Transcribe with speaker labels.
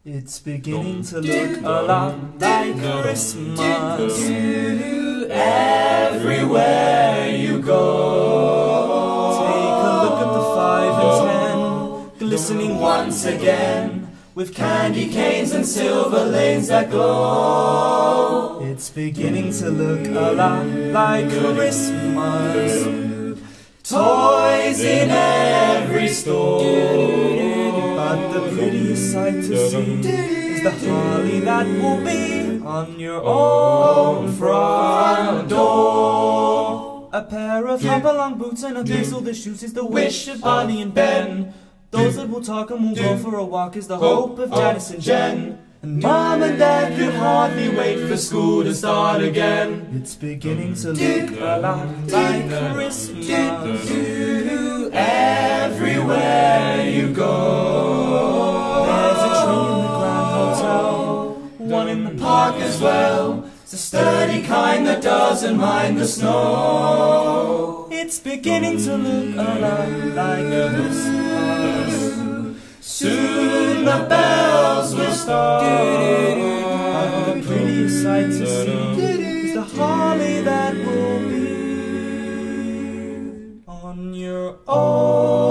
Speaker 1: It's beginning to look a lot like Christmas everywhere you go. Take a look at the 5 and 10, glistening once again, with candy canes and silver lanes that glow. It's beginning to look a lot like Christmas, toys in every store. But the prettiest sight to see is the holly that will be on your own front door. A pair of hop-along boots and a pencil that shoots is the wish of Bonnie and Ben. Those that will talk and will go for a walk is the hope of Janice and Jen. And Mom and Dad can hardly wait for school to start again. It's beginning to look a lot like Christmas everywhere you go. There's a tree in the Grand Hotel, one in the park as well. It's a sturdy kind that doesn't mind the snow. It's beginning to look a lot like Christmas. Soon the bells will start, but the prettiest sight to see is the holly that will be on your own